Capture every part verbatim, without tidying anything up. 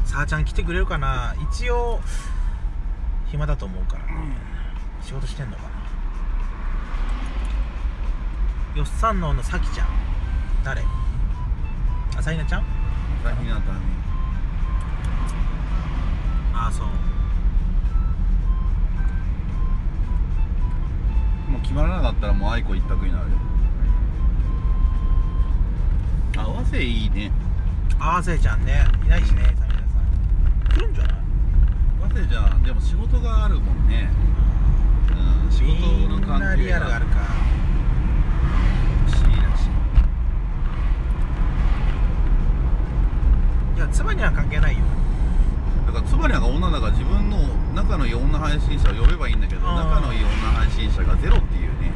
さあちゃん来てくれるかな。一応暇だと思うからね、うん、仕事してんのかな。よっさんののさきちゃん誰？あさひなちゃん？ あさひなだね。 ああそう。 もう決まらなかったらもう愛子一択になるよ。あわせいいね。 あわせちゃんねいないしね、さみなさん来るんじゃない？ わせちゃんでも仕事があるもんね。うん、仕事の関係がみんなリアルがあるか。 しいらしい。いやつばには関係ないよ。 だからつばにゃが女だから自分の仲のいい女配信者を呼べばいいんだけど、仲のいい女配信者がゼロっていうね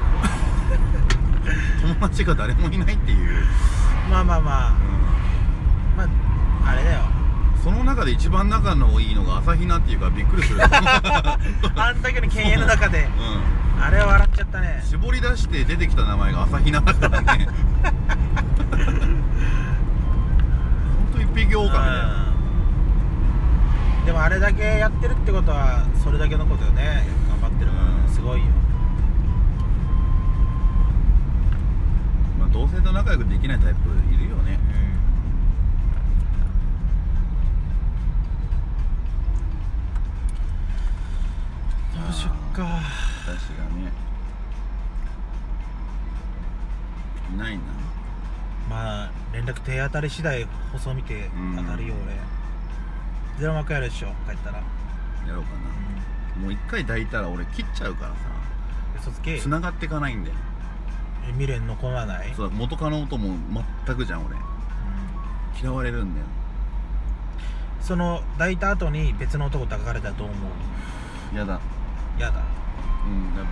友達が誰もいないっていう。 まあまあまあ、うん、まああれだよ。 その中で一番仲のいいのが朝比奈っていうからびっくりするあんだけの犬猿の中で、うん、あれは笑っちゃったね。 絞り出して出てきた名前が朝比奈だからねほんと一匹狼だよ。 でもあれだけやってるってことはそれだけのことよね。頑張ってるからね、うん、すごいよ。 まあ同性と仲良くできないタイプいるよね。 うん、どうしよっか。 私がねいないな。 まあ連絡手当たり次第放送見て当たるよ、うん、俺ゼロ幕やるでしょ帰ったら。やろうかな、うん、もう一回抱いたら俺切っちゃうからさ。 嘘つけ。 繋がっていかないんだよ。 え未練残らない。 そう元カノとも全くじゃん俺、うん、嫌われるんだよ。 その抱いた後に別の男抱かれたらどう思う？やだやだ。 うん、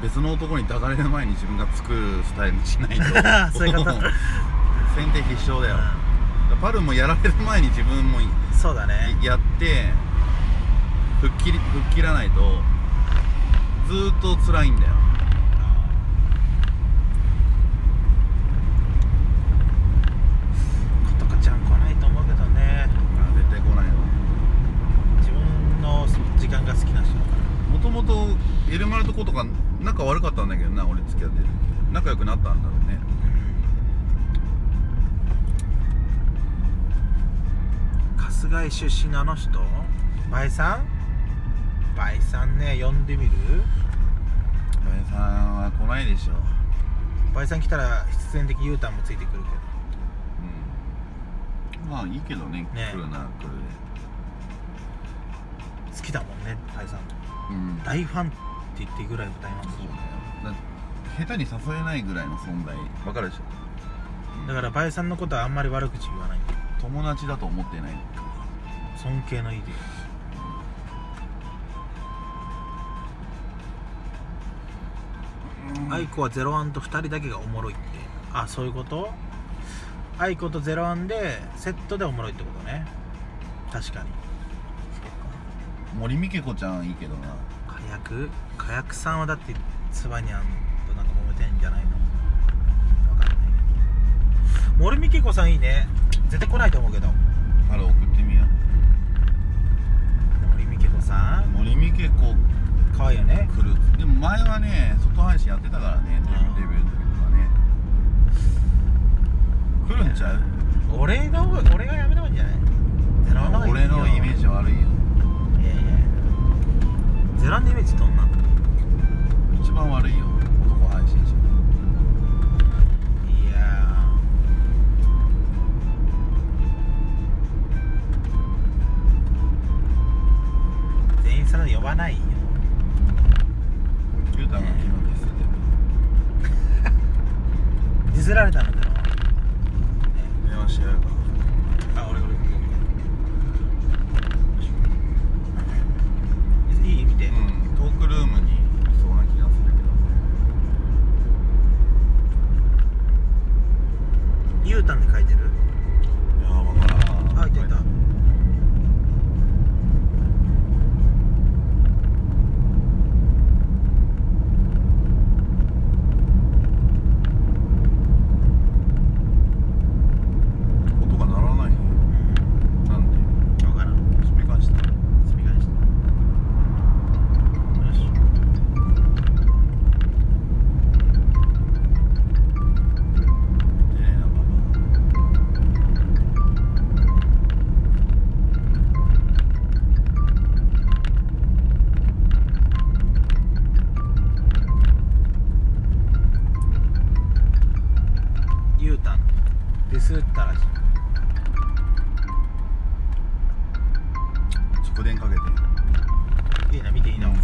別の男に抱かれる前に自分がつくスタイルにしないとそういうこと先手必勝だよ、うん、パルもやられる前に自分もそうだねやって吹っ切り吹っ切らないとずーっと辛いんだよ。 ことかちゃん来ないと思うけどね。 あ絶対来ないわ。 自分の時間が好きな人だから。 もともとエルマルとことか仲悪かったんだけどな、俺付き合ってる仲良くなったんだろうね。 春日井出身のあの人バイさんバイさんね呼んでみる。 バイさんは来ないでしょ。 バイさん来たら必然的 U ターンもついてくるけど、うん、まあいいけどね、ね来るな来るで好きだもんねバイさん、うん、大ファンって言っていいぐらい歌います。そうだよ。だ下手に誘えないぐらいの存在わかるでしょ、 うん、だからバイさんのことはあんまり悪口言わない。 友達だと思ってない。 尊敬の意で愛子はゼロワンとふたりだけがおもろいって。あ、そういうこと。愛子とゼロワンでセットでおもろいってことね。確かに森美恵子ちゃんいいけどな。 火薬火薬さんはだってつばにゃんとなんか揉めてんじゃないの。分かんないけど森美恵子さんいいね。絶対来ないと思うけど。 あれ送ってみよう。森美恵子さん森美恵子かわいいよね。 来る。でも前はね外配信やってたからね、デビューの時とかね。来るんちゃう。 俺の俺がやめた方がいいんじゃない。ゼロワンの方がいいよ。 俺のイメージ悪いよ。 いやいやゼロワンのイメージどんなの。 一番悪いよ男配信者。 いや全員それ呼ばないよ。 キュータの気分ですディスられたのだろ。 電話し合うか。 あ、俺俺いい見て。 うん、トークルームにいそうな気がするけど。ユータンで書いてる。 いやー分からん。 あ、いたいた。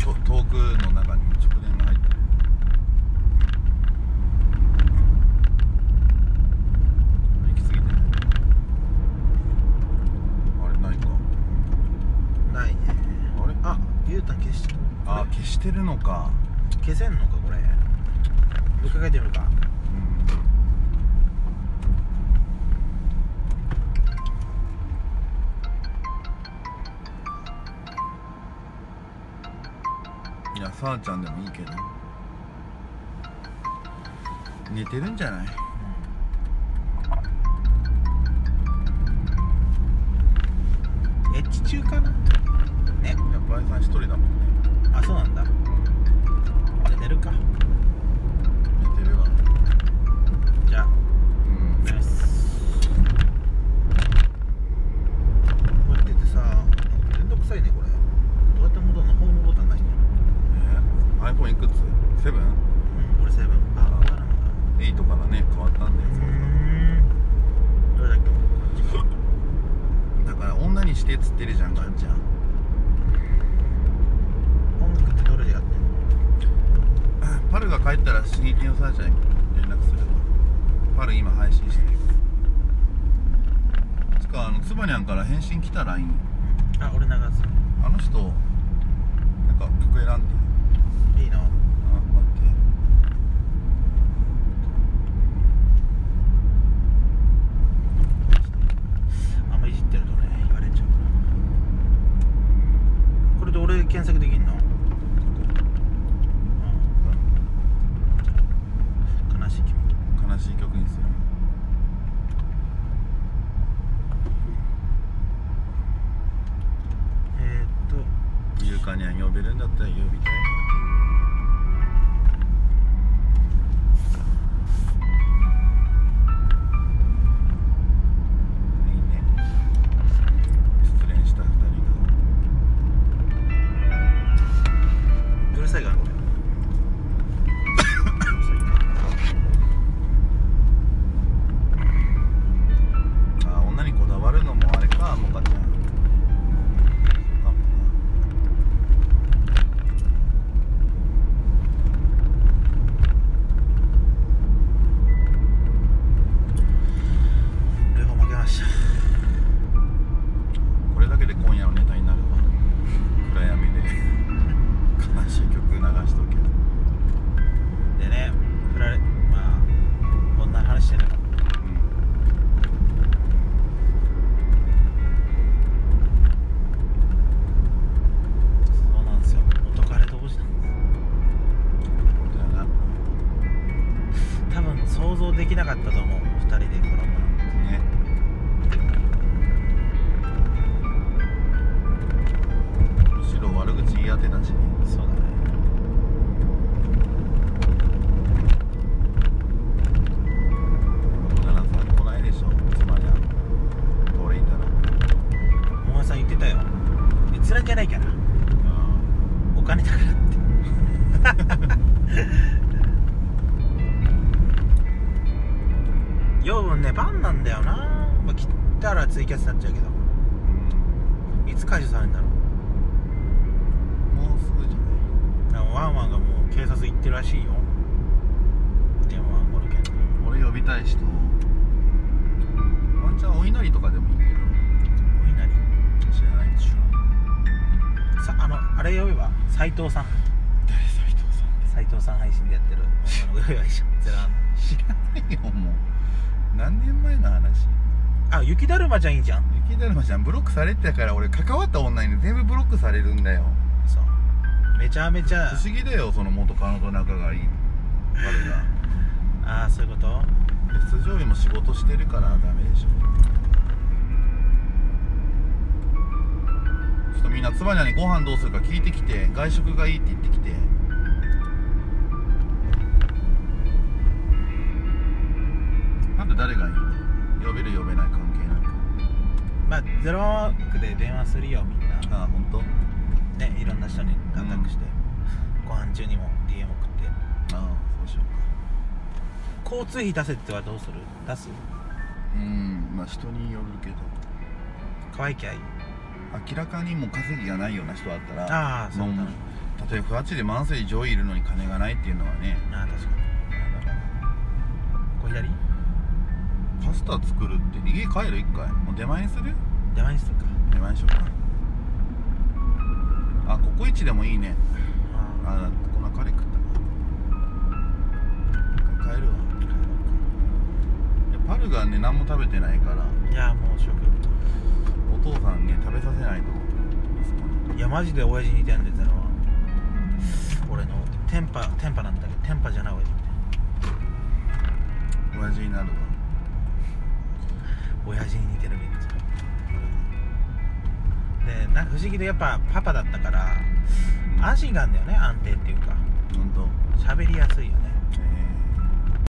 遠くの中に直電が入ってる。行き過ぎてない？あれないか。 ないね。 あれ、 あ、ゆうたん消してる。 あ、消してるのか。 消せんのかこれ。もう一回書いてみるか。 いや、さあちゃんでもいいけど寝てるんじゃない？ エッチ中かなね。 やっぱあいさん一人だもんね。 あ、そうなんだ。じゃあ寝るか。 寝てるわ。 じゃあうんよし。こうやっててさ、めんどくさいねこれ。どうやって戻るの？ホームボタンないの？ えー、iPhone いくつ？セブン？ うん、俺セブン。あ、わからんわ。 エイトからね変わったんだよ。 うーん。どれだっけ？こっちか。 だから女にしてっつってるじゃん、ガンちゃん。 音楽ってどれでやってんの？ パルが帰ったら刺激のさあちゃんに連絡するわ。パル今配信してる。つかあのつばにゃんから返信来た ライン。 あ、俺流す。 あの人なんか曲選んでいいの？ あ、待ってあんまいじってるとね、言われちゃうから。これで俺検索できんの？うん。悲しい気分。 悲しい曲にする。 えー、っとゆうかにゃん呼べるんだったら呼びたい。いいね。失恋したふたりうるさいかなこれ。 が。あ、女にこだわるのもあれか、もかちゃん。そうかもな。 両方負けました。 これだけで今夜のネタになるわ。暗闇で悲しい曲流しとけ。 でね、振られ、まあこんな話してるの。そうなんですよ。元彼同士なんです。 そうだよな。 多分想像できなかったと思う。二人でコラボなんて。 ね。むしろ悪口言い当てだし。 そうだね。 奈良さん来ないでしょ、つまりゃ俺いたら。 桃井さん言ってたよ。閲覧じゃないから。お金だからって。養分ね、バンなんだよな。まあ、切ったらツイキャスになっちゃうけど、いつ解除されるんだろう。 もうすぐじゃない。 なんかワンワンがもう警察行ってるらしいよ。電話番号の件で。 俺呼びたい人、ワンチャンお稲荷とかでもいいけど。 お稲荷知らないでしょ。 さ、あのあれ呼べば斉藤さん。 誰？斉藤さん。 斉藤さん配信でやってる女の子呼べばいいじゃん。ゼラン知らないよ、もう何年前の話。 あ、雪だるまちゃんいいじゃん。 雪だるまちゃんブロックされてたから、俺関わった女に全部ブロックされるんだよ。 そうめちゃめちゃ。 不思議だよ、その元カノと仲がいい彼が。 ああ、そういうこと。 出場医も仕事してるからダメでしょ。ちょっとみんなつばにゃんにご飯どうするか聞いてきて、外食がいいって言ってきて。なんで誰がいいの？呼べる呼べない関係ないか。 まあゼロワークで電話するよみんな。 ああ、本当？ ね、いろんな人にアタックして、うん、ご飯中にも ディーエム 送って。 ああ、そうしようか。交通費出せってはどうする？出す？ うん、まあ人によるけど。 可愛いきゃいい。 明らかにもう稼ぎがないような人だったら、 ああ、そうだね。 例えばふはちでマンスリー上位いるのに金がないっていうのはね、 ああ確かに。 だからこれ左パスタ作るって家帰る一回もう出前にする出前にするか。 出前にしようか。あ、ココイチでもいいね。 ああ、こんなカレー食ったな。帰るわ。いやパルがね何も食べてないから、 いやもう食お父さんに、ね、食べさせないと。 いやマジで親父に似てんでゼロは。俺のテンパテンパなんだけど、テンパじゃない親父みたい親父になるわ。 な。親父に似てるめっちゃ。でなんか不思議でやっぱパパだったから安心感だよね、安定っていうかほんと。 喋りやすいよね。 え